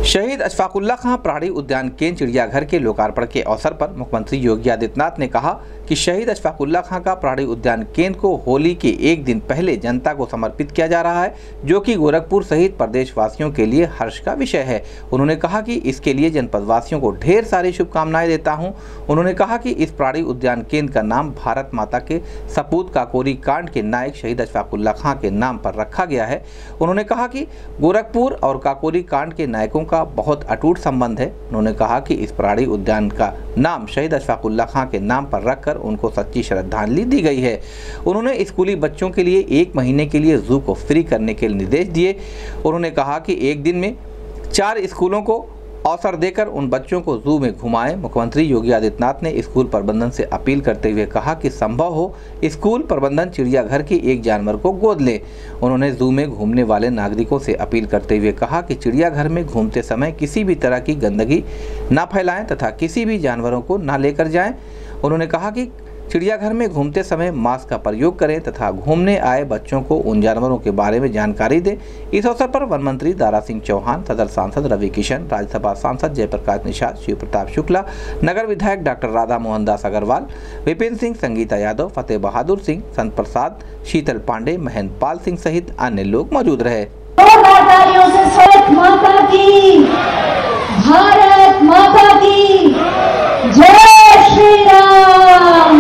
शहीद अशफाकुल्लाह खां प्राणी उद्यान केंद्र चिड़ियाघर के लोकार्पण के अवसर पर मुख्यमंत्री योगी आदित्यनाथ ने कहा कि शहीद अशफाकुल्लाह खां का प्राणी उद्यान केंद्र को होली के एक दिन पहले जनता को समर्पित किया जा रहा है, जो कि गोरखपुर सहित प्रदेशवासियों के लिए हर्ष का विषय है। उन्होंने कहा कि इसके लिए जनपदवासियों को ढेर सारी शुभकामनाएं देता हूं। उन्होंने कहा कि इस प्राणी उद्यान केंद्र का नाम भारत माता के सपूत काकोरी कांड के नायक शहीद अशफाकुल्लाह खां के नाम पर रखा गया है। उन्होंने कहा कि गोरखपुर और काकोरी कांड के नायकों का बहुत अटूट संबंध है। उन्होंने कहा कि इस प्राणी उद्यान का नाम शहीद अशफाकुल्लाह खां के नाम पर रखकर उनको सच्ची श्रद्धांजलि दी गई है। उन्होंने स्कूली बच्चों के लिए 1 महीने के लिए जू को फ्री करने के निर्देश दिए। उन्होंने कहा कि एक दिन में 4 स्कूलों को अवसर देकर उन बच्चों को जू में घुमाएं। मुख्यमंत्री योगी आदित्यनाथ ने स्कूल प्रबंधन से अपील करते हुए कहा कि संभव हो स्कूल प्रबंधन चिड़ियाघर के एक जानवर को गोद ले। उन्होंने जू में घूमने वाले नागरिकों से अपील करते हुए कहा कि चिड़ियाघर में घूमते समय किसी भी तरह की गंदगी न फैलाएं तथा किसी भी जानवरों को न लेकर जाएं। उन्होंने कहा कि चिड़ियाघर में घूमते समय मास्क का प्रयोग करें तथा घूमने आए बच्चों को उन जानवरों के बारे में जानकारी दें। इस अवसर पर वन मंत्री दारा सिंह चौहान, सदर सांसद रवि किशन, राज्यसभा सांसद जयप्रकाश निषाद, शिव प्रताप शुक्ला, नगर विधायक डॉक्टर राधा मोहन दास अग्रवाल, विपिन सिंह, संगीता यादव, फतेह बहादुर सिंह, संत प्रसाद, शीतल पांडे, महेंद्र पाल सिंह सहित अन्य लोग मौजूद रहे। भारत माता की जय श्री राम।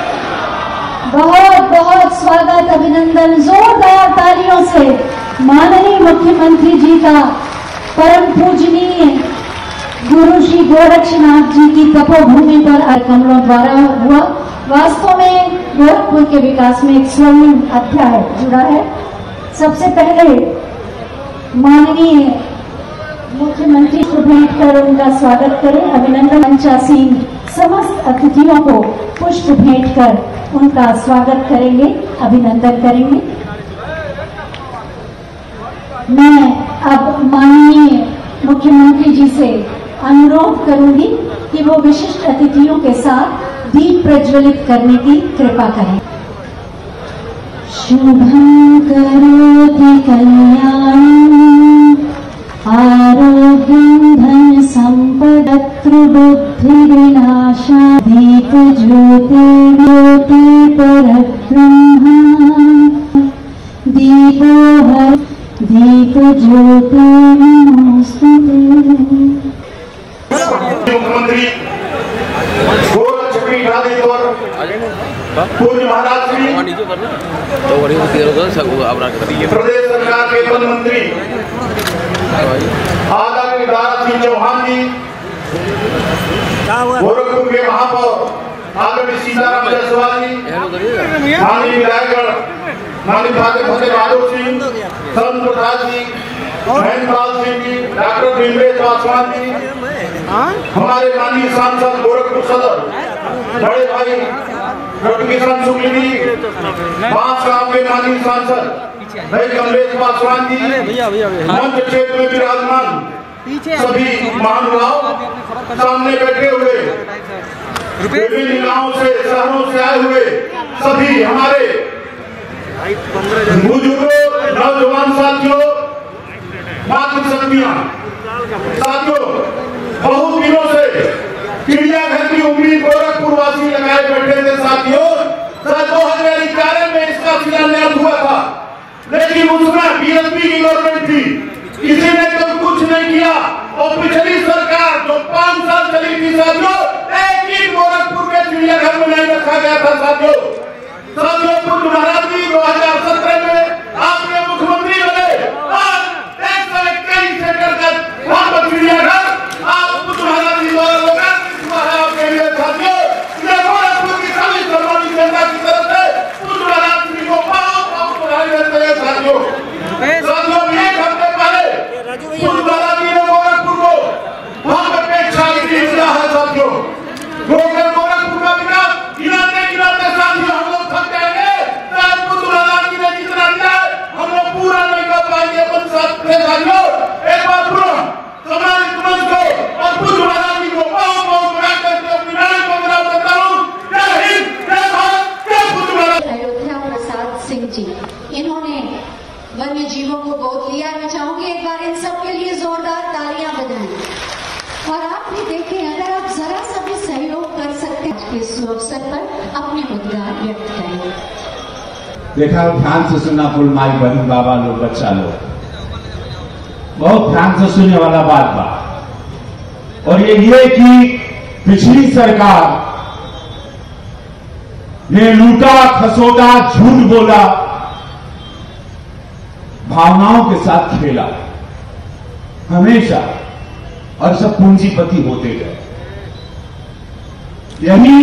बहुत बहुत स्वागत, अभिनंदन, जोरदार तालियों से माननीय मुख्यमंत्री जी का परम पूजनीय गुरु श्री गोरक्षनाथ जी की तपोभूमि पर कमलों द्वारा हुआ। वास्तव में गोरखपुर के विकास में एक स्वर्णिम अध्याय जुड़ा है। सबसे पहले माननीय मुख्यमंत्री को भेंट कर उनका स्वागत करें। अभिनंदन मंचासीन समस्त अतिथियों को पुष्प भेंट कर उनका स्वागत करेंगे, अभिनंदन करेंगे। मैं अब माननीय मुख्यमंत्री जी से अनुरोध करूंगी कि वो विशिष्ट अतिथियों के साथ दीप प्रज्वलित करने की कृपा करें। शुभं करोति कल्याणं आरोग्यं धन संपदत्रु बुद्धि विनाशा दीप ज्योति ज्योति परब्रह्म दीपो हर दीप ज्योति नमोस्तुते। मुख्यमंत्री पूज्य महाराज श्री प्रदेश सरकार के वन मंत्री आदरणीय दारा सिंह चौहान जी, गोरखपुर के महापौर आदरणीय सीताराम जायसवाल जी, माननीय विधायकगण माननीय फतेह बहादुर सिंह, संत प्रसाद जी, महेंद्र पाल सिंह जी, डॉक्टर भीमराव पासवान जी, हमारे माननीय सांसद गोरखपुर सदर बड़े भाई डॉक्टर किशन शुक्ल जी, बांस गांव के माननीय सांसद भाई कमलेश पासवान जी, मंच क्षेत्र में विराजमान सभी महानुभाव, सामने बैठे हुए विभिन्न गांवों से शहरों से आए हुए सभी हमारे बुजुर्गों, नौजवान साथियों, मातृशक्तियां साथियों, बहुत दिनों से चिड़ियाघर की उम्मीद गोरखपुर वासी लगाए बैठे थे साथियों। 2011 में इसका शिलान्यास हुआ था, लेकिन उसमें बीएसपी की गवर्नमेंट थी, किसी ने तो कुछ नहीं किया। और पिछली सरकार जो 5 साल चली थी साथियों, एक ही गोरखपुर के चिड़ियाघर में नहीं रखा गया था साथियों। पूज्य महाराज जी 2017 में आपने मुख्यमंत्री बने और 121 एकड़ का वहां पर चिड़ियाघर आप पूज्य महाराज जी द्वारा लोकार्पित हुआ है आपके लिए साथियों। ये गोरखपुर की सभी सम्मानित जनता की तरफ से पूज्य महाराज जी को बहुत बहुत बधाई देते हैं साथियों। साथियों, एक हफ्ते पहले पूज्य महाराज जी ने गोरखपुर को वहां पर पेक्षा दिया है साथियों। गोरखपुर का विकास गिनाते गिनाते साथियों हम लोग थक जाएंगे। अवसर पर अपने उद्गार व्यक्त करें। देखा, ध्यान से सुनना कुल माई बहन बाबा लोग बच्चा लोग, बहुत ध्यान से सुनने वाला बात बा। और ये कि पिछली सरकार ने लूटा, खसोटा, झूठ बोला, भावनाओं के साथ खेला हमेशा, और सब पूंजीपति होते गए। यही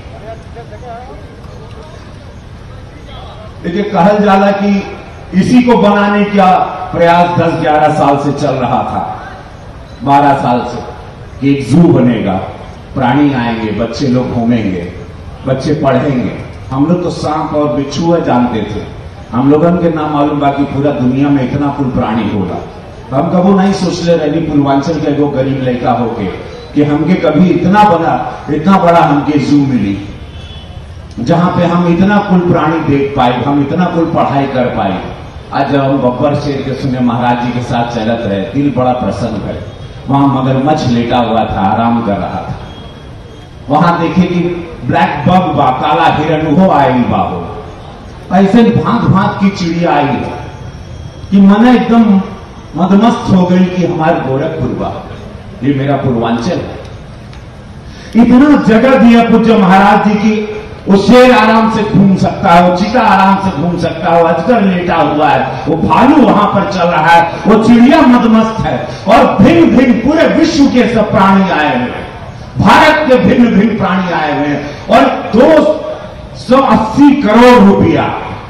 देखिए, कहल जाला कि इसी को बनाने का प्रयास 10-11 साल से चल रहा था, 12 साल से, कि एक जू बनेगा, प्राणी आएंगे, बच्चे लोग घूमेंगे, बच्चे पढ़ेंगे। हम लोग तो सांप और बिच्छू जानते थे, हम लोगन के नाम मालूम बाकी पूरा दुनिया में इतना कुल प्राणी होगा। हम कबो नहीं सोचले रही पूर्वांचल के एगो गरीब लड़का होके कि हमके कभी इतना बड़ा हमके जू मिली, जहां पे हम इतना कुल प्राणी देख पाए, हम इतना कुल पढ़ाई कर पाए। आज जब हम बब्बर शेर के सुने महाराज जी के साथ चलत रहे, दिल बड़ा प्रसन्न है। वहां मगरमच्छ लेटा हुआ था, आराम कर रहा था। वहां देखे कि ब्लैक बग बा, काला हिरन हो आयल बा, हो ऐसे भांत भांत की चिड़िया आई है कि मन एकदम मदमस्त हो गई कि हमारे गोरखपुर बा, ये मेरा पूर्वांचल है। इतना जगह दिया पूज्य महाराज जी की, वो शेर आराम से घूम सकता है, वो चीता आराम से घूम सकता है, वो अजगर लेटा हुआ है, वो भालू वहां पर चल रहा है, वो चिड़िया मदमस्त है, और भिन्न भिन्न पूरे विश्व के सब प्राणी आए हुए हैं, भारत के भिन्न भिन्न प्राणी आए हुए हैं। और 280 करोड़ रुपया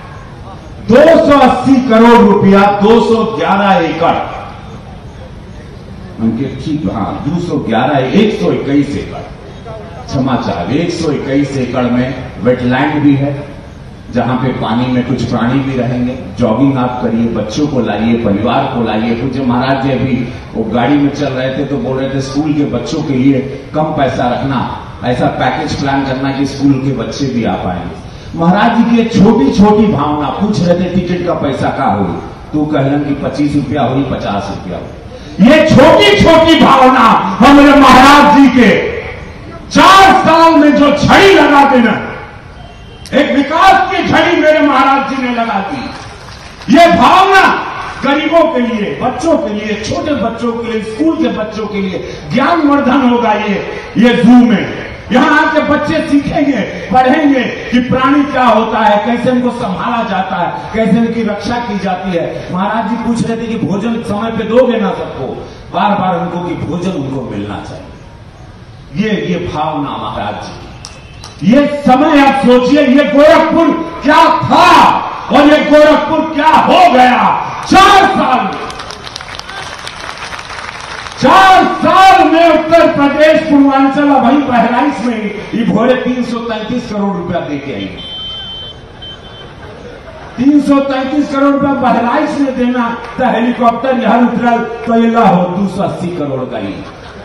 280 करोड़ रुपया 211 एकड़, उनके ठीक, हाँ 211 121 एकड़, क्षमा चाहे 121 एकड़ में वेटलैंड भी है, जहां पे पानी में कुछ प्राणी भी रहेंगे। जॉगिंग आप करिए, बच्चों को लाइए, परिवार को लाइए। पूज्य महाराज जी अभी वो गाड़ी में चल रहे थे तो बोल रहे थे स्कूल के बच्चों के लिए कम पैसा रखना, ऐसा पैकेज प्लान करना कि स्कूल के बच्चे भी आ पाएंगे। महाराज जी की एक छोटी छोटी भावना, पूछ रहे थे टिकट का पैसा का हो, तू कहलन कि 25 रुपया हो, 50 रुपया हो। ये छोटी छोटी भावना हमारे महाराज जी के 4 साल में जो झड़ी लगा देना, एक विकास की झड़ी मेरे महाराज जी ने लगा दी। ये भावना गरीबों के लिए, बच्चों के लिए, छोटे बच्चों के लिए, स्कूल के बच्चों के लिए ज्ञानवर्धन होगा। ये जू में यहां आके बच्चे सीखेंगे, पढ़ेंगे कि प्राणी क्या होता है, कैसे उनको संभाला जाता है, कैसे उनकी रक्षा की जाती है। महाराज जी पूछ रहे थे कि भोजन समय पे दोगे ना सबको, बार बार उनको कि भोजन उनको मिलना चाहिए। ये भावना महाराज जी की, ये समय आप सोचिए, ये गोरखपुर क्या था और ये गोरखपुर क्या हो गया 4 साल में उत्तर प्रदेश पूर्वांचल अभी बहराइच में ये भोरे 333 करोड़ रुपया दे के आई। 333 करोड़ रुपया बहराइच में देना तो हेलीकॉप्टर यहां उतरल तो ये हो 280 करोड़ का ही।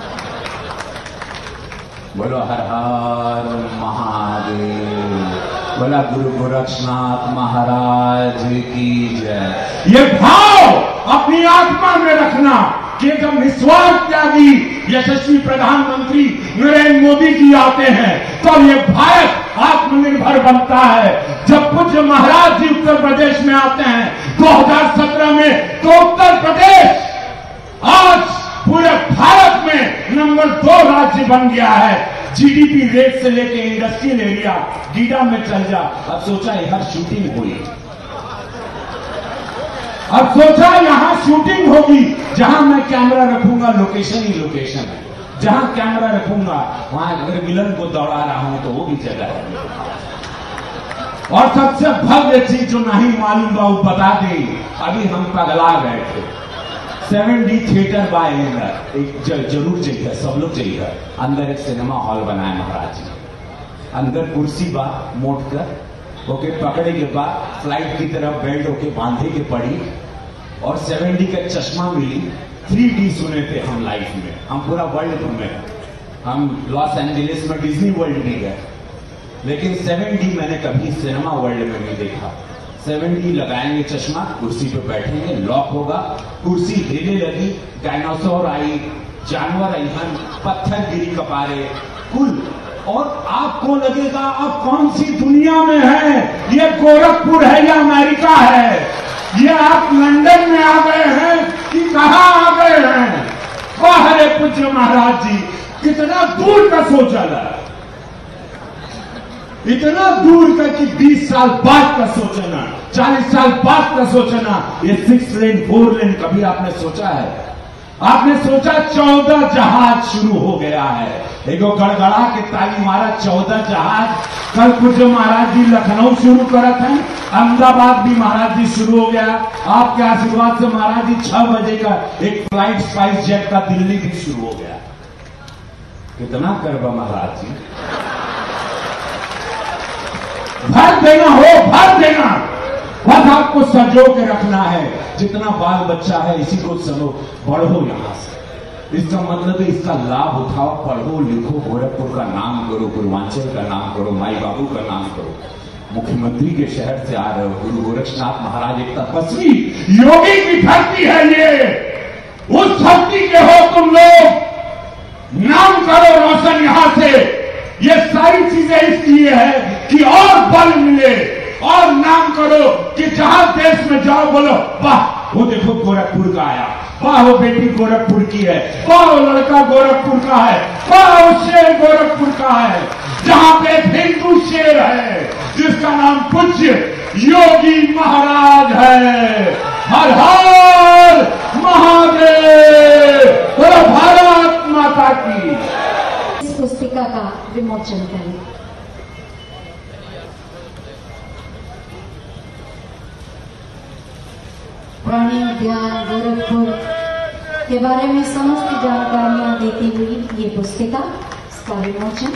बोलो हर हर महादेव, बोला गुरु गोरक्षनाथ महाराज की जय। ये भाव अपनी आत्मा में रखना कि जब निस्वार्थ त्यागी यशस्वी प्रधानमंत्री नरेंद्र मोदी जी आते हैं तब ये भारत आत्मनिर्भर बनता है। जब पूज्य महाराज जी उत्तर प्रदेश में आते हैं 2017 में, तो उत्तर प्रदेश आज पूरे भारत में नंबर 2 राज्य बन गया है। जीडीपी रेट से लेके इंडस्ट्रियल एरिया गीडा में चल जा। अब सोचा हर शूटिंग हुई, अब सोचा यहां शूटिंग होगी, जहां मैं कैमरा रखूंगा लोकेशन ही लोकेशन है, जहां कैमरा रखूंगा वहां अगर विलन को दौड़ा रहा हूं तो वो भी जगह है। और सबसे भव्य चीज जो नहीं मालूम बा वो बता दे, अभी हम पगला गए थे 7D थिएटर बाय एक जरूर चाहिए, सब लोग चाहिए। अंदर एक सिनेमा हॉल बनाया महाराज जी, अंदर कुर्सी बा मोट कर ओके, पकड़े के बाद फ्लाइट की तरफ बेल्ट होके बांधे के पड़ी, और 7D का चश्मा मिली। 3D सुने थे हम लाइफ में, हम पूरा वर्ल्ड घूमे, हम लॉस एंजलिस में डिज्नी वर्ल्ड भी गए, लेकिन 7D मैंने कभी सिनेमा वर्ल्ड में नहीं देखा। 7D लगाएंगे चश्मा, कुर्सी पे बैठेंगे, लॉक होगा, कुर्सी हिलने लगी, डायनासोर आई, जानवर आई, पत्थर गिरी कपारे, कुल और आपको लगेगा अब कौन सी दुनिया में है, ये गोरखपुर है या अमेरिका है, ये आप लंदन में आ गए हैं कि कहां आ गए हैं। वाह रे पूज्य महाराज जी, कितना दूर का सोचल है, इतना दूर का कि 20 साल बाद का सोचना, 40 साल बाद का सोचना। ये 6 लेन 4 लेन कभी आपने सोचा है? आपने सोचा 14 जहाज शुरू हो गया है। एगो गड़गड़ा के ताली मारा 14 जहाज। कल पूज्य महाराज जी लखनऊ शुरू करत हैं, अहमदाबाद भी महाराज जी शुरू हो गया। आपके आशीर्वाद से महाराज जी 6 बजे का एक फ्लाइट स्पाइस जेट का दिल्ली भी शुरू हो गया। कितना करवा महाराज जी, भर देना हो, भर देना। बस आपको संजो के रखना है, जितना बाल बच्चा है इसी को सनो, बढ़ो यहां से। इसका मतलब है इसका लाभ उठाओ, पढ़ो लिखो, गोरखपुर का नाम करो, पूर्वांचल का नाम करो, माई बाबू का नाम करो। मुख्यमंत्री के शहर से आ रहे हो, गुरु गोरक्षनाथ महाराज एक तपस्वी योगी की धरती है ये, उस धरती के हो तुम लोग। नाम करो रोशन यहां से। ये सारी चीजें इसलिए है कि और बल मिले, और नाम करो कि जहां देश में जाओ बोलो वाह वो देखो गोरखपुर का आया, वाह वो बेटी गोरखपुर की है, वाह वो लड़का गोरखपुर का है, वाह वो शेर गोरखपुर का है। जहां पे हिंदू शेर है जिसका नाम पूज्य योगी महाराज है। हर हर महादेव, बोलो भारत माता की। इस पुस्तिका का विमोचन करें। प्राणी उद्यान गोरखपुर के बारे में समस्त जानकारियां देती हुई ये पुस्तिका, इसका विमोचन।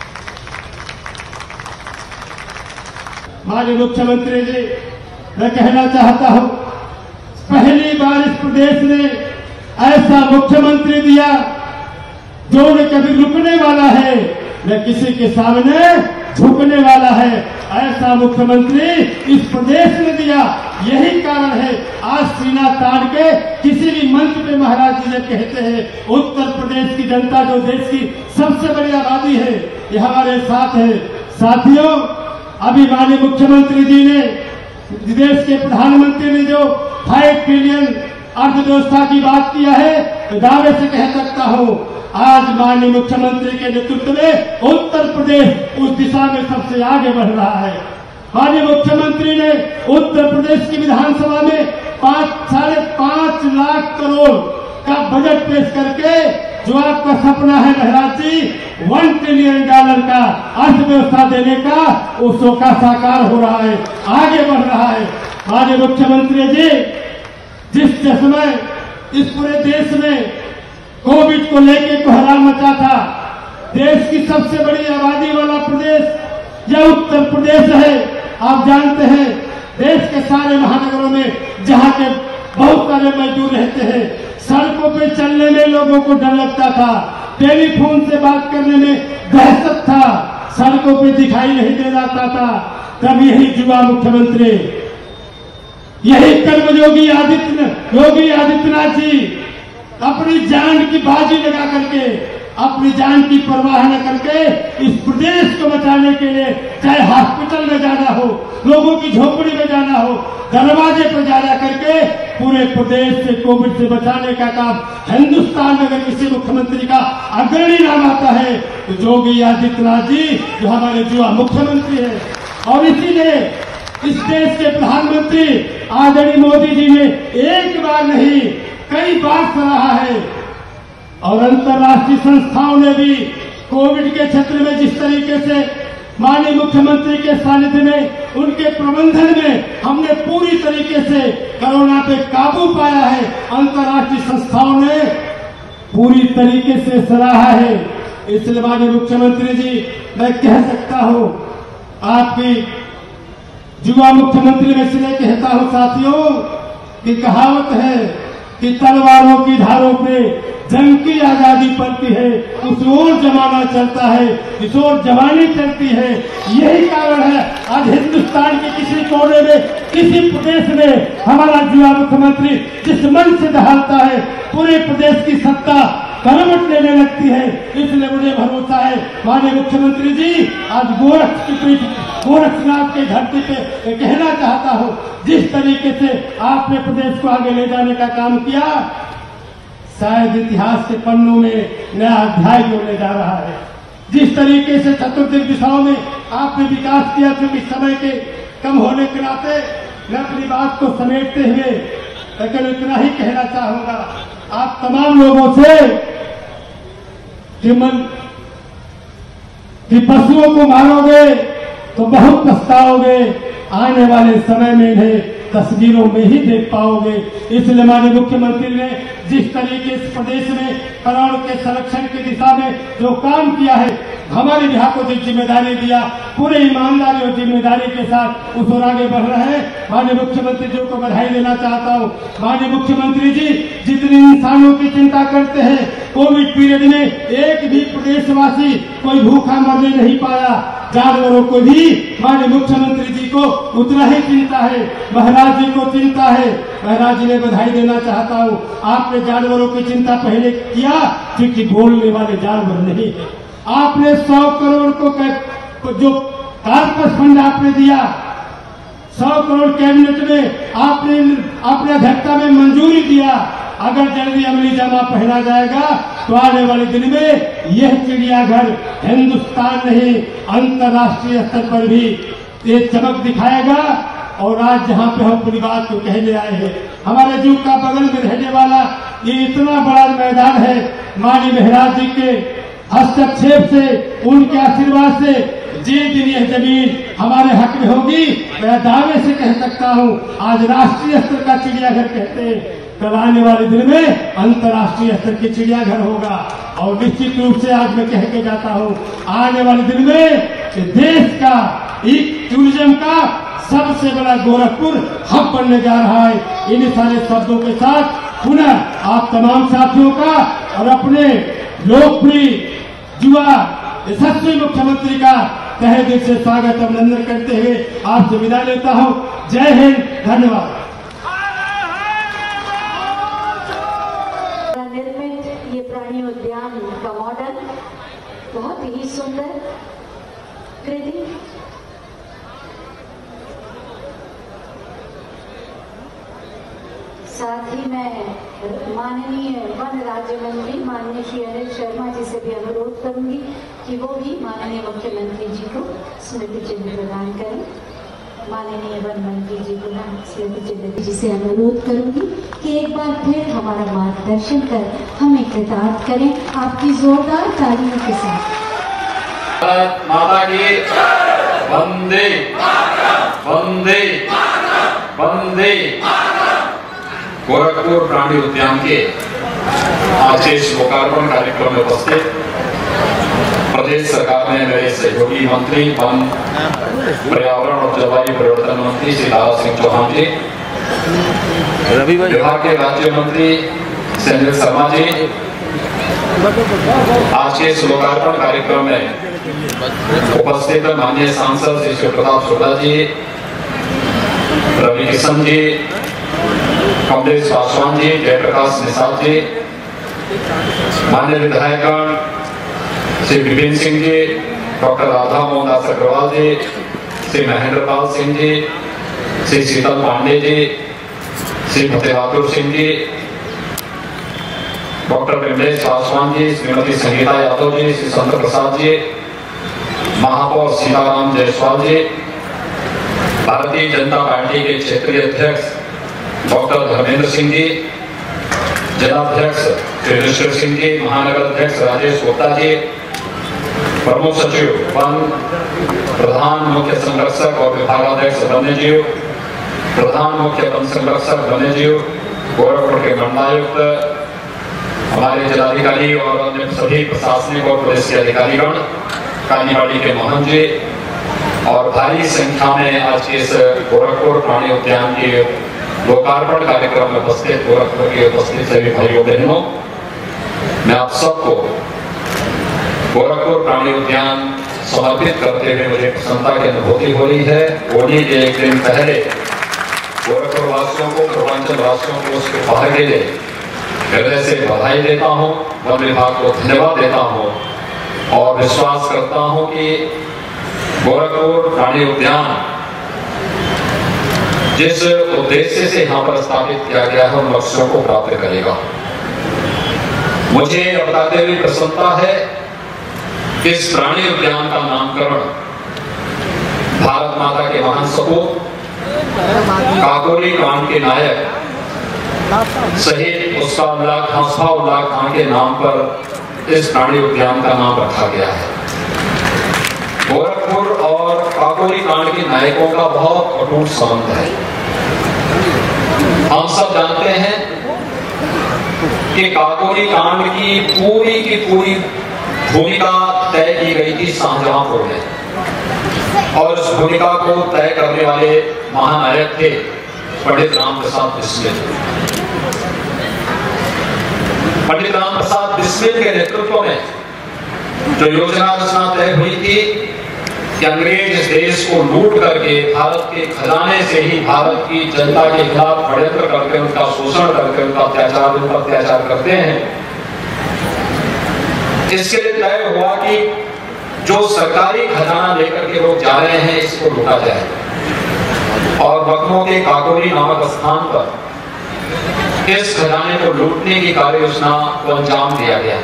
माननीय मुख्यमंत्री जी, मैं कहना चाहता हूं, पहली बार इस प्रदेश ने ऐसा मुख्यमंत्री दिया जो न कभी रुकने वाला है न किसी के सामने झुकने वाला है। ऐसा मुख्यमंत्री इस प्रदेश ने दिया। यही कारण है आज सीना तान के किसी भी मंच पे महाराज जी जब कहते हैं उत्तर प्रदेश की जनता जो देश की सबसे बड़ी आबादी है ये हमारे साथ है। साथियों, अभी माननीय मुख्यमंत्री जी ने, देश के प्रधानमंत्री ने जो 5 ट्रिलियन अर्थव्यवस्था की बात किया है, तो दावे से कह सकता हूं आज माननीय मुख्यमंत्री के नेतृत्व में उत्तर प्रदेश उस दिशा में सबसे आगे बढ़ रहा है। माननीय मुख्यमंत्री ने उत्तर प्रदेश की विधानसभा में 5.5 लाख करोड़ का बजट पेश करके जो आपका सपना है महाराज जी $1 ट्रिलियन का अर्थव्यवस्था देने का, उसका साकार हो रहा है, आगे बढ़ रहा है। माननीय मुख्यमंत्री जी, जिस समय इस पूरे देश में कोविड को लेकर कोहराम मचा था, देश की सबसे बड़ी आबादी वाला प्रदेश यह उत्तर प्रदेश है। आप जानते हैं देश के सारे महानगरों में जहां के बहुत सारे मजदूर रहते हैं, सड़कों पे चलने में लोगों को डर लगता था, टेलीफोन से बात करने में दहशत था, सड़कों पे दिखाई नहीं दे जाता था। तब यही युवा मुख्यमंत्री, यही कर्मयोगी योगी आदित्यनाथ जी अपनी जान की बाजी लगा करके, अपनी जान की परवाह न करके इस प्रदेश को बचाने के लिए, चाहे हॉस्पिटल में जाना हो, लोगों की झोपड़ी में जाना हो, दरवाजे पर जाना करके पूरे प्रदेश से कोविड से बचाने का काम, हिंदुस्तान में अगर किसी मुख्यमंत्री का अग्रणी नाम आता है तो योगी आदित्यनाथ जी जो हमारे युवा मुख्यमंत्री है। और इसीलिए इस देश के प्रधानमंत्री आदरणीय मोदी जी ने एक बार नहीं कई बार सराहा है, और अंतर्राष्ट्रीय संस्थाओं ने भी कोविड के क्षेत्र में जिस तरीके से माननीय मुख्यमंत्री के सानिध्य में, उनके प्रबंधन में हमने पूरी तरीके से कोरोना पे काबू पाया है, अंतर्राष्ट्रीय संस्थाओं ने पूरी तरीके से सराहा है। इसलिए माननीय मुख्यमंत्री जी, मैं कह सकता हूं आपकी युवा मुख्यमंत्री में इसलिए कहता हूं साथियों कि कहावत है कि तलवारों की धारों पे जंग की आजादी पड़ती है, उस ओर जमाना चलता है, इस ओर जवानी चलती है। यही कारण है आज हिंदुस्तान के किसी कोने में, किसी प्रदेश में हमारा युवा मुख्यमंत्री जिस मन से दहाड़ता है, पूरे प्रदेश की सत्ता करवट लेने लगती है। इसलिए मुझे भरोसा है माननीय मुख्यमंत्री जी, आज गोरखनाथ के धरती पे कहना चाहता हूँ, जिस तरीके से आपने प्रदेश को आगे ले जाने का काम किया, शायद इतिहास के पन्नों में नया अध्याय जोड़ने जा रहा है। जिस तरीके से चतुर्दिक दिशाओं में आपने विकास किया, क्योंकि समय के कम होने के नाते मैं अपनी बात को समेटते हुए लेकिन इतना ही कहना चाहूंगा आप तमाम लोगों से कि पशुओं को मारोगे तो बहुत पछताओगे, आने वाले समय में इन्हें तस्वीरों में ही देख पाओगे। इसलिए माननीय मुख्यमंत्री ने जिस तरीके से प्रदेश में पर्यावरण के संरक्षण की दिशा में जो काम किया है, हमारे विभाग को जो जिम्मेदारी दिया, पूरे ईमानदारी और जिम्मेदारी के साथ उस ओर आगे बढ़ रहे हैं। माननीय मुख्यमंत्री जी को बधाई देना चाहता हूँ। माननीय मुख्यमंत्री जी जितनी इंसानों की चिंता करते हैं, कोविड पीरियड में एक भी प्रदेशवासी कोई भूखा मरने नहीं पाया। जानवरों को भी माननीय मुख्यमंत्री जी को उतना ही चिंता है, महाराज जी को चिंता है। महाराज जी ने बधाई देना चाहता हूँ, आपने जानवरों की चिंता पहले किया क्योंकि बोलने वाले जानवर नहीं है। आपने 100 करोड़ को जो कार्पस फंड आपने दिया, 100 करोड़ कैबिनेट में आपने अपने अध्यक्षता में मंजूरी दिया। अगर जल्दी अमली जामा पहना जाएगा तो आने वाले दिन में यह चिड़ियाघर हिंदुस्तान नहीं अंतर्राष्ट्रीय स्तर पर भी ये चमक दिखाएगा। और आज जहां पे हम अपनी बात को कहने आए हैं, हमारे जू का बगल में रहने वाला ये इतना बड़ा मैदान है, माननीय महाराज जी के हस्तक्षेप से, उनके आशीर्वाद से जिस दिन यह जमीन हमारे हक में होगी, मैं दावे से कह सकता हूं आज राष्ट्रीय स्तर का चिड़ियाघर कहते हैं, कल आने वाले दिन में अंतर्राष्ट्रीय स्तर की चिड़ियाघर होगा। और निश्चित रूप से आज मैं कह के जाता हूं, आने वाले दिन में देश का टूरिज्म का सबसे बड़ा गोरखपुर हब बनने जा रहा है। इन सारे शब्दों के साथ पुनः आप तमाम साथियों का और अपने लोकप्रिय युवा यशस्वी मुख्यमंत्री का तहे दिल से स्वागत अभिनंदन करते हुए आपसे विदा लेता हूं। जय हिंद, धन्यवाद। निर्मित ये प्राणी उद्यान का मॉडल बहुत ही सुंदर कृति, साथ ही मैं माननीय वन राज्य मंत्री माननीय श्री अनिल शर्मा जी से भी अनुरोध करूंगी कि वो भी माननीय मुख्यमंत्री जी को स्मृति चिन्ह प्रदान करें। माननीय वन मंत्री जी को स्मृति चिन्ह जी से अनुरोध करूंगी कि एक बार फिर हमारा मार्गदर्शन कर हमें कृतार्थ करें आपकी जोरदार तालियों के साथ। माता की वंदे वंदे वंदे। गोरखपुर प्राणी उद्यान के आज के लोकार्पण कार्यक्रम में उपस्थित प्रदेश सरकार ने मेरे सहयोगी मंत्री वन पर्यावरण और जलवायु परिवर्तन मंत्री श्री दारा सिंह चौहान जी, विभाग के राज्य मंत्री संजय शर्मा जी, आज के लोकार्पण कार्यक्रम में उपस्थित माननीय सांसद श्री शिव प्रताप शुक्ला जी, रवि किशन जी, कमलेश पासवान जी, जयप्रकाश निषाद जी, माननीय विधायकगण श्री विपिन सिंह जी, डॉक्टर राधा मोहन दास अग्रवाल जी, श्री महेंद्र पाल सिंह जी, श्री शीतल पांडे जी, श्री फतेहबहादुर सिंह जी, डॉक्टर कमलेश पासवान जी, श्रीमती संगीता यादव जी, श्री संत प्रसाद जी, महापौर सीताराम जायसवाल जी, भारतीय जनता पार्टी के क्षेत्रीय अध्यक्ष डॉक्टर धर्मेंद्र सिंह जी, जिलाध्यक्ष त्रिनेश्वर सिंह जी, महानगर अध्यक्ष राजेश गुप्ता जी, प्रमुख सचिव वन, प्रधान मुख्य संरक्षक और विभागाध्यक्ष वन्य जीव, प्रधान मुख्य वन संरक्षक वन्य जीव, गोरखपुर के मंडलायुक्त, हमारे जिलाधिकारी और अन्य सभी प्रशासनिक और पुलिस के अधिकारीगण, कालीबाड़ी के मोहन जी और भारी संख्या में आज के इस गोरखपुर प्राणी उद्यान के लोकार्पण कार्यक्रम में उपस्थित गोरखपुर के उपस्थित सभी भाइयों बहनों, मैं आप सबको गोरखपुर प्राणी उद्यान समर्पित करते हुए मुझे प्रसन्नता की अनुभूति हो रही है। होली के एक दिन पहले गोरखपुर वासियों को, पूर्वांचल वासियों को उसके भाग्य हृदय से बधाई देता हूं, वन विभाग को धन्यवाद देता हूं और विश्वास करता हूं कि गोरखपुर प्राणी उद्यान जिस उद्देश्य से यहाँ पर स्थापित किया गया है उन लक्ष्यों को प्राप्त करेगा। मुझे बताते हुए प्रसन्नता है कि इस प्राणी उद्यान का नामकरण भारत माता के महान सपूत काकोरी कांड के नायक शहीद हंसफा-उल्लाह खां के नाम पर इस प्राणी उद्यान का नाम रखा गया है। गोरखपुर और काकोरी कांड के नायकों का बहुत अटूट संबंध है। हम सब जानते हैं कि काकोरी कांड की पूरी भूमिका तय की गई थी शाहजहांपुर में और इस भूमिका को तय करने वाले महानायक थे पंडित राम प्रसाद बिस्मिल। पंडित राम प्रसाद बिस्मिल के नेतृत्व में जो योजना रचना तय हुई थी कि अंग्रेज इस देश को लूट करके भारत के खजाने से ही भारत की जनता के खिलाफ षड्यंत्र करके उनका शोषण करके उनका अत्याचार करते हैं। इसके लिए तय हुआ कि जो सरकारी खजाना लेकर के लोग जा रहे हैं इसको रोका जाए और लखनऊ के काकोरी नामक स्थान पर इस खजाने को लूटने की कार्य योजना को अंजाम दिया गया।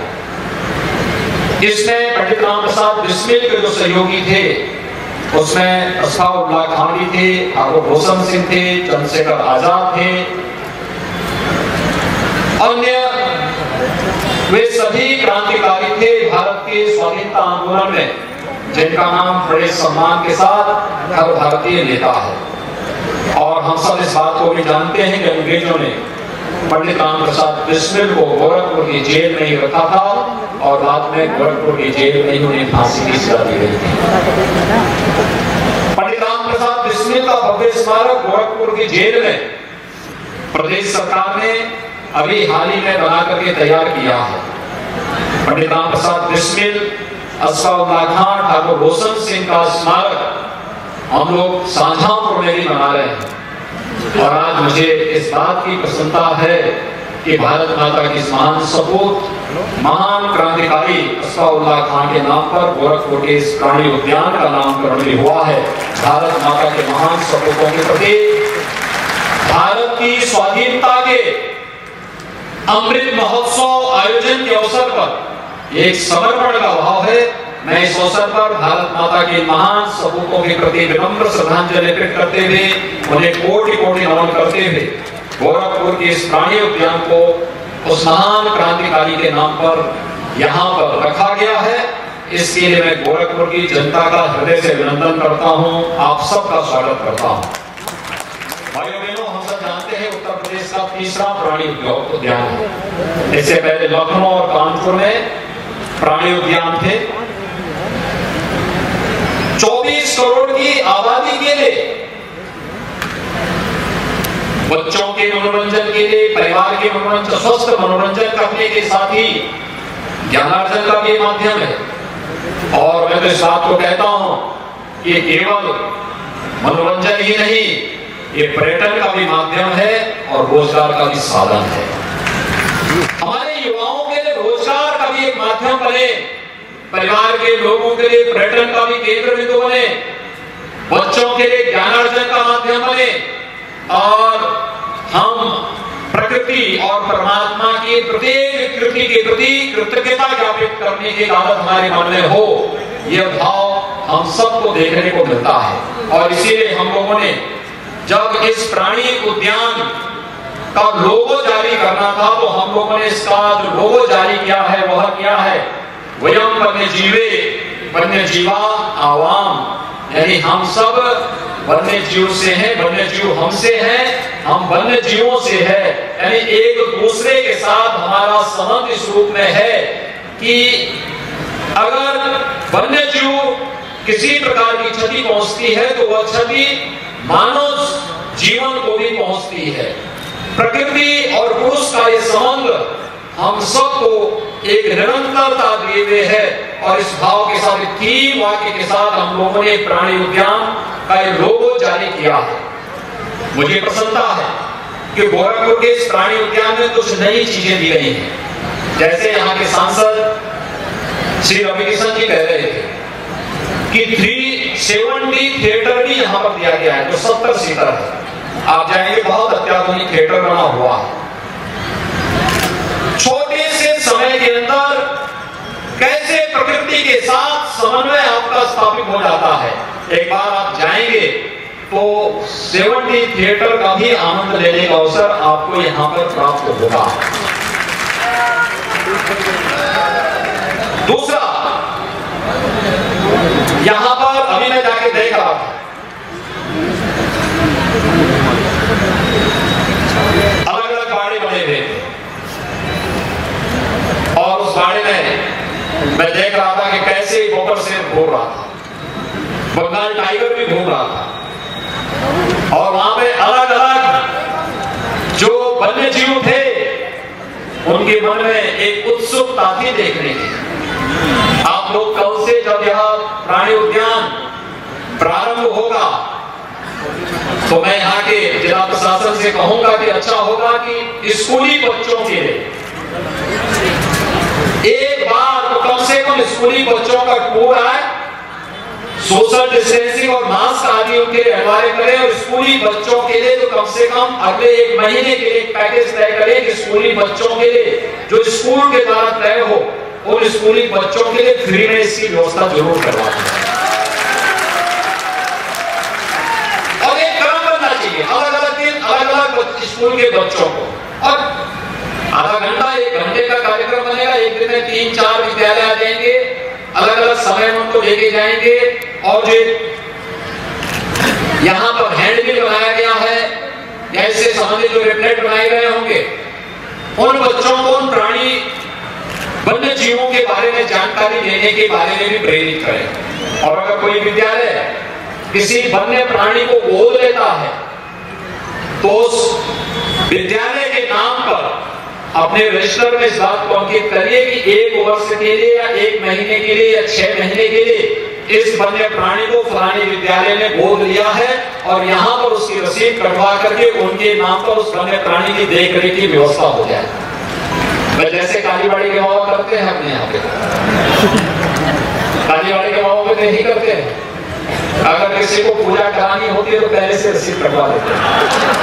इसमें पंडित राम प्रसाद बिस्मिल के जो सहयोगी थे उसमें हंसफा-उल्लाह खां भी थे, ठाकुर रोशन सिंह थे, चंद्रशेखर आजाद थे, अन्य वे सभी क्रांतिकारी थे भारत के स्वाधीनता आंदोलन में जिनका नाम बड़े सम्मान के साथ हर भारतीय लेता है। और हम सब इस बात को भी जानते हैं कि अंग्रेजों ने पंडित राम प्रसाद बिस्मिल को गोरखपुर की जेल में ही रखा था और बाद में गोरखपुर की जेल में ही उन्हें फांसी की सजा दी गई थी। पंडित राम प्रसाद बिस्मिल का भव्य स्मारक गोरखपुर की जेल में प्रदेश सरकार ने अभी हाल ही में बना करके तैयार किया है। पंडित राम प्रसाद बिस्मिल, हंसफा-उल्लाह खां, ठाकुर रोशन सिंह का स्मारक हम लोग शाहजहांपुर में ही बना रहे हैं। और आज मुझे इस बात की प्रसन्नता है कि भारत माता की महान सपूत महान क्रांतिकारी हंसफा-उल्लाह खां के नाम पर गोरखपुर के इस प्राणी उद्यान का नामकरण भी हुआ है। भारत माता के महान सपूतों के प्रति भारत की स्वाधीनता के अमृत महोत्सव आयोजन के अवसर पर एक समर्पण का भाव है। मैं इस अवसर पर भारत माता के महान सपूतों के प्रति विनम्र श्रद्धांजलि अर्पित करते हुए उन्हें कोटि नमन करते हुए गोरखपुर के इस प्राणी उद्यान को उस महान क्रांतिकारी के नाम पर यहाँ पर रखा गया है। इसके लिए मैं गोरखपुर की जनता का हृदय से अभिनंदन करता हूँ, आप सबका स्वागत करता हूँ। भाइयों बहनों, हम सब जानते हैं उत्तर प्रदेश का तीसरा प्राणी उद्यान है। इससे पहले लखनऊ और कानपुर में प्राणी उद्यान थे। 24 करोड़ की आबादी के लिए बच्चों के मनोरंजन के लिए, परिवार के मनोरंजन, स्वस्थ मनोरंजन करने के साथ ही ज्ञानार्जन का भी माध्यम है। और मैं तो इस बात को कहता हूं कि केवल मनोरंजन ही नहीं, ये पर्यटन का भी माध्यम है और रोजगार का भी साधन है। हमारे युवाओं के लिए रोजगार का भी एक माध्यम बने, परिवार के लोगों के लिए पर्यटन का भी केंद्र बिंदु बने, बच्चों के लिए ज्ञानार्जन का माध्यम बने और हम प्रकृति और परमात्मा की प्रत्येक कृति के प्रति कृतज्ञता ज्ञापित करने की आदत हमारे मन में हो, यह भाव हम सबको देखने को मिलता है। और इसीलिए हम लोगों ने जब इस प्राणी उद्यान का लोगो जारी करना था तो हम लोगों ने इसका जो लोगो जारी किया है वह किया है वयम वन्य जीवे वन्य जीवा आवाम, यानी हम सब वन्य जीव से हैं, वन्य जीव हमसे हैं, हम वन्य जीवों से है। यानी एक दूसरे के साथ हमारा संबंध इस रूप में है कि अगर वन्य जीव किसी प्रकार की क्षति पहुंचती है तो वह क्षति मानव जीवन को भी पहुंचती है। प्रकृति और पुरुष का ये संबंध हम सबको एक निरंतरता दिए हुए है और इस भाव के साथ, तीन वाक्य के साथ हम लोगों ने प्राणी उद्यान का ये लोगो जारी किया है। मुझे प्रसन्नता है कि गोरखपुर के इस प्राणी उद्यान में कुछ नई चीजें दी गई हैं। जैसे यहाँ के सांसद श्री रवि किशन जी कह रहे थे कि 370 थिएटर भी यहाँ पर दिया गया है, जो 70 सीटर है। आप जाएंगे, बहुत अत्याधुनिक थिएटर बना हुआ है। छोटे से समय के अंदर कैसे प्रकृति के साथ समन्वय आपका स्थापित हो जाता है। एक बार आप जाएंगे तो 70 थिएटर का भी आनंद लेने का अवसर आपको यहां पर प्राप्त होगा। दूसरा, यहां पर अभी मैं जाके देख रहा था, अलग अलग बाड़े बने हुए थे और उस बाड़े में मैं देख रहा था कि कैसे बोकर शेर घूम रहा था, बंगाल टाइगर भी घूम रहा था और वहां पे अलग अलग जो वन्य जीव थे उनके मन में एक उत्सुकता थी देखने की। आप लोग कल से जब यह प्राणी उद्यान प्रारंभ होगा तो मैं यहाँ के जिला प्रशासन से कहूंगा कि अच्छा होगा कि स्कूली बच्चों के लिए एक बार तो कम से कम स्कूली बच्चों का टूर आए, सोशल डिस्टेंसिंग और मास्क आदि उनके अनिवार्य करें और स्कूली बच्चों के लिए तो कम से कम अगले 1 महीने के लिए एक पैकेज तय करें कि स्कूली बच्चों के लिए जो स्कूल के द्वारा तय हो उन स्कूली बच्चों के लिए फ्री में इसकी व्यवस्था जरूर करवा दें। और एक क्रम बनना चाहिए, अलग अलग दिन अलग अलग स्कूल के बच्चों को, और आधा घंटा 1 घंटे का कार्यक्रम बनेगा। एक दिन में 3-4 विद्यालय आ जाएंगे, अलग अलग समय में उनको लेके जाएंगे और जो यहाँ पर हैंडबिल बनाया गया है या इससे संबंधित जो वेबसाइट बनाए गए होंगे उन बच्चों को उन प्राणी वन्य जीवों के बारे में जानकारी देने के बारे में भी प्रेरित करें। और अगर कोई विद्यालय किसी वन्य प्राणी को गोद लेता है तो उस विद्यालय के नाम पर अपने रजिस्टर में इस बात को अंकित करिए कि 1 वर्ष के लिए या 1 महीने के लिए या 6 महीने के लिए इस वन्य प्राणी को फलाने विद्यालय ने गोद लिया है और यहाँ पर उसकी रसीद कटवा करके उनके नाम पर उस वन्य प्राणी की देख रेख की व्यवस्था हो जाए। जैसे कालीबाड़ी के बाबा करते हैं अपने यहाँ पे, कालीबाड़ी के बाबा पे नहीं करते हैं, अगर किसी को पूजा करानी होती है तो पहले से रसीद कटवा देते हैं।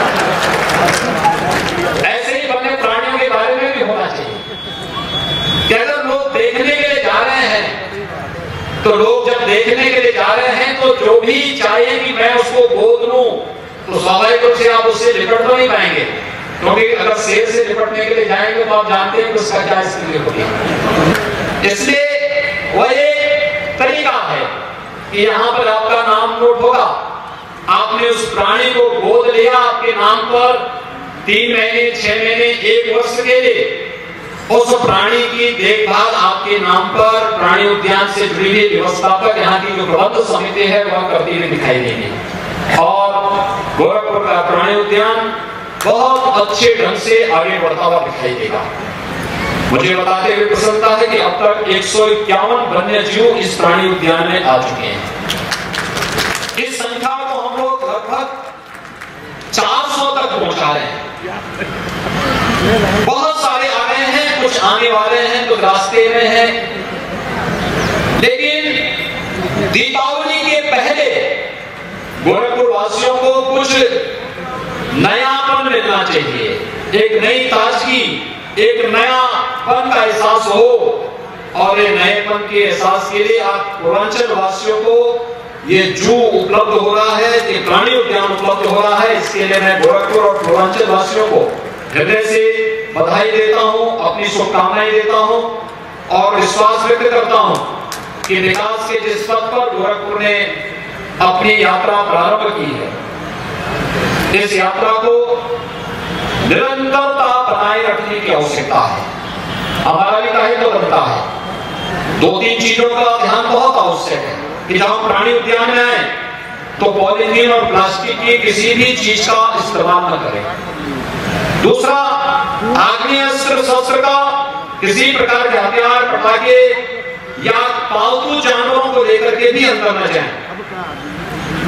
ऐसे ही वन्य प्राणियों के बारे में भी होना चाहिए कि अगर लोग देखने के लिए जा रहे हैं तो लोग जब देखने के लिए जा रहे हैं तो जो भी चाहे कि मैं उसको गोद लूं तो स्वाभाविक रूप से आप उससे निपट तो नहीं पाएंगे, क्योंकि अगर शेर से निपटने के लिए जाएंगे तो आप जानते हैं कि उसका क्या स्थिति होती है। इसलिए वह एक तरीका है कि यहाँ पर आपका नाम नोट होगा, आपने उस प्राणी को गोद लिया आपके नाम पर 3 महीने 6 महीने 1 वर्ष के लिए, उस प्राणी की देखभाल आपके नाम पर प्राणी उद्यान से जुड़ी हुई व्यवस्थापक यहाँ की जो प्रबंध समिति है वह करती हुई दिखाई देगी और गोरखपुर का प्राणी उद्यान बहुत अच्छे ढंग से आगे बढ़ता हुआ दिखाई देगा। मुझे बताते हुए प्रसन्नता है कि अब तक 151 वन्य जीव इस प्राणी उद्यान में आ चुके हैं। इस संख्या को हम लोग लगभग 400 तक पहुंचा रहे हैं। बहुत सारे आ गए हैं, कुछ आने वाले हैं, कुछ रास्ते में हैं, लेकिन दीपावली के पहले गोरखपुर वासियों को कुछ नयापन मिलना चाहिए, एक नई ताजगी, एक नयापन का एहसास हो और ये नएपन के एहसास के लिए आप पूर्वांचल वासियों को ये जू उपलब्ध हो रहा है, ये प्राणी उद्यान उपलब्ध हो रहा है, इसके लिए मैं गोरखपुर और पूर्वांचल वासियों को हृदय से बधाई देता हूं, अपनी शुभकामनाएं देता हूं और विश्वास व्यक्त करता हूं कि विकास के जिस पथ पर गोरखपुर ने अपनी यात्रा प्रारंभ की है, इस यात्रा को निरंतरता बनाए रखने की आवश्यकता है। हमारा भी दायित्व बनता है, 2-3 चीजों का ध्यान बहुत आवश्यक है कि जब हम प्राणी उद्यान में आए तो पॉलीथीन और प्लास्टिक की किसी भी चीज का इस्तेमाल न करें। दूसरा, आग्नेयास्त्र शस्त्र का किसी प्रकार के हथियार, पटाखे या पालतू जानवरों को लेकर के भी अंदर न जाएं।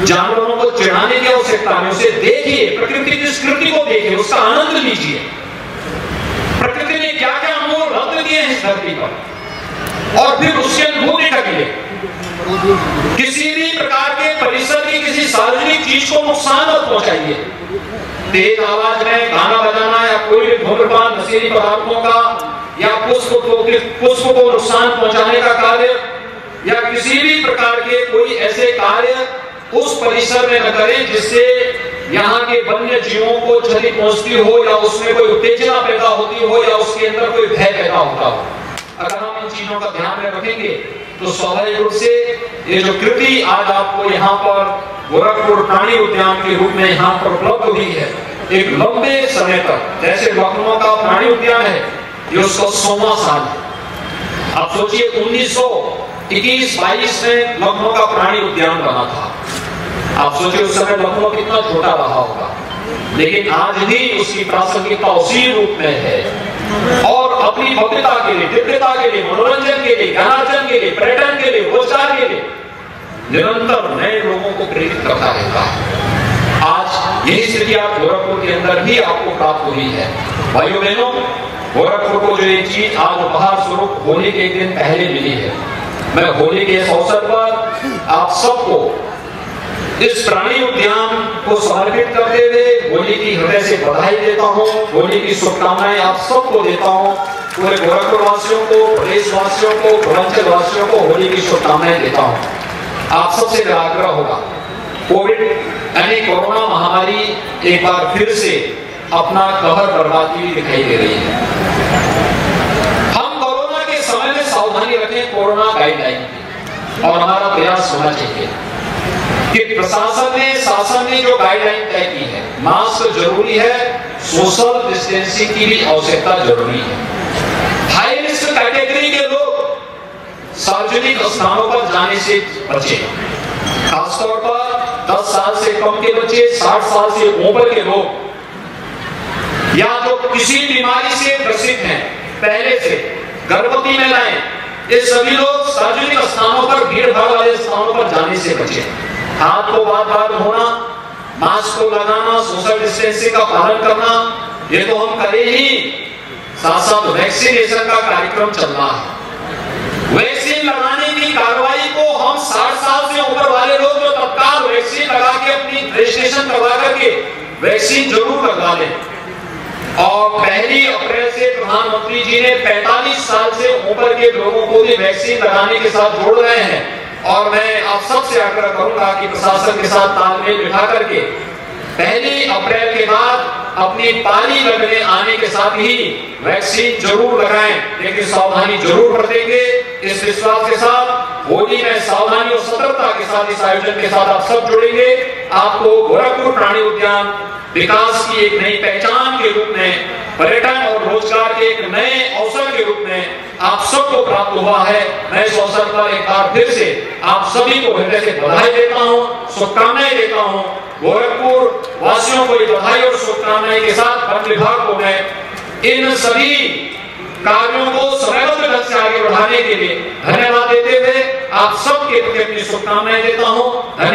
जानवरों को चिढ़ाने की आवश्यकता नहीं, उसे देखिए, प्रकृति की स्कृति को देखिए, उसका आनंद लीजिए। प्रकृति ने क्या क्या अनमोल रत्न दिए हैं इस धरती पर, और फिर उसकी अनुभूति करिए। किसी भी प्रकार के परिसर की किसी सार्वजनिक चीज को नुकसान मत पहुंचाइए। तेज आवाज में गाना बजाना या कोई भी धूम्रपान, नशीली पदार्थों का या पुष्प को नुकसान पहुंचाने का कार्य या किसी भी प्रकार के कोई ऐसे कार्य उस परिसर में न करें जिससे यहाँ के वन्य जीवों को क्षति पहुंचती हो या उसमें कोई उत्तेजना पैदा होती हो या उसके अंदर कोई भय पैदा होता हो। अगर हम इन चीजों का ध्यान में रखेंगे तो स्वाभाविक रूप से ये जो कृति आज आपको यहाँ पर गोरखपुर प्राणी उद्यान के रूप में यहाँ पर उपलब्ध हुई है, एक लंबे समय तक, जैसे लखनऊ का प्राणी उद्यान है, ये उसका 100वां साल है। आप सोचिए 1921-22 में लखनऊ का प्राणी उद्यान बना था। आप सोचिए उस समय लखनऊ कितना छोटा रहा होगा, लेकिन आज भी उसकी प्रासंगिकता उसी रूप में है और अपनी भव्यता के लिए, दिव्यता के लिए, मनोरंजन के लिए, ज्ञानार्जन के लिए, पर्यटन के लिए, रोजगार के लिए निरंतर नए लोगों को प्रेरित करता रहता है। आज यही स्थिति आप गोरखपुर के अंदर भी आपको प्राप्त हुई है। भाइयों बहनों, गोरखपुर को जो ये चीज आज उपहार स्वरूप होली के एक दिन पहले मिली है, मैं होली के इस अवसर पर आप सबको इस प्राणी उद्यान को समर्पित करते हुए होली की हृदय से बधाई देता हूँ, होली की शुभकामनाएं आप सबको देता हूँ। पूरे गोरखपुर वासियों को, प्रदेश वासियों को, पूर्वांचल वासियों को होली की शुभकामनाएं देता हूँ। आप सबसे मेरा आग्रह होगा, कोविड यानी कोरोना महामारी एक बार फिर से अपना कहर बरपाती हुई दिखाई दे रही है। हम कोरोना के समय में सावधानी रखें, कोरोना गाइडलाइन की, और हमारा प्रयास होना चाहिए कि प्रशासन ने, शासन ने जो गाइडलाइन तय की है, मास्क जरूरी है, सोशल डिस्टेंसिंग की भी आवश्यकता जरूरी है। हाई रिस्क कैटेगरी के लोग सार्वजनिक स्थानों पर जाने से बचे, खासतौर पर 10 साल से कम के बच्चे, 60 साल से ऊपर के लोग, या जो किसी बीमारी से ग्रसित हैं पहले से, गर्भवती महिलाएं, ये सभी लोग सार्वजनिक स्थानों पर, भीड़ भाड़ वाले स्थानों पर जाने से बचे। हाथ को बार-बार धोना, मास्क को लगाना, सोशल डिस्टेंसिंग का पालन करना, ये तो हम करें ही, साथ साथ वैक्सीनेशन का कार्यक्रम चल रहा है। वैक्सीन लगाने की कार्रवाई को हम 60 साल से ऊपर वाले लोग जो तत्काल वैक्सीन लगा के अपनी रजिस्ट्रेशन करवा करके वैक्सीन जरूर लगवा लें। और 1 अप्रैल से प्रधानमंत्री जी ने 45 साल से ऊपर के लोगों को भी वैक्सीन लगाने के साथ जोड़ रहे हैं, और मैं आप सबसे आग्रह करूंगा कि प्रशासन के साथ तालमेल बिठा करके 1 अप्रैल के बाद अपनी पाली लगने आने के साथ ही वैक्सीन जरूर लगाएं, लेकिन सावधानी जरूर बरतेंगे। इस विश्वास के साथ होली में सावधानी और सतर्कता के साथ इस आयोजन के साथ आप सब जुड़ेंगे। आपको गोरखपुर प्राणी उद्यान विकास की एक नई पहचान के रूप में, पर्यटन और रोजगार के एक नए अवसर के रूप में आप सबको प्राप्त हुआ है। मैं इस अवसर पर एक बार फिर से आप सभी को हृदय से बधाई देता हूँ, शुभकामनाएं देता हूँ। गोरखपुर वासियों को ये बधाई और शुभकामनाएं के साथ वन विभाग को मैं इन सभी कार्यों को समयबद्ध ढंग से आगे बढ़ाने के लिए धन्यवाद देते हुए आप सबके प्रति अपनी शुभकामनाएं देता हूँ।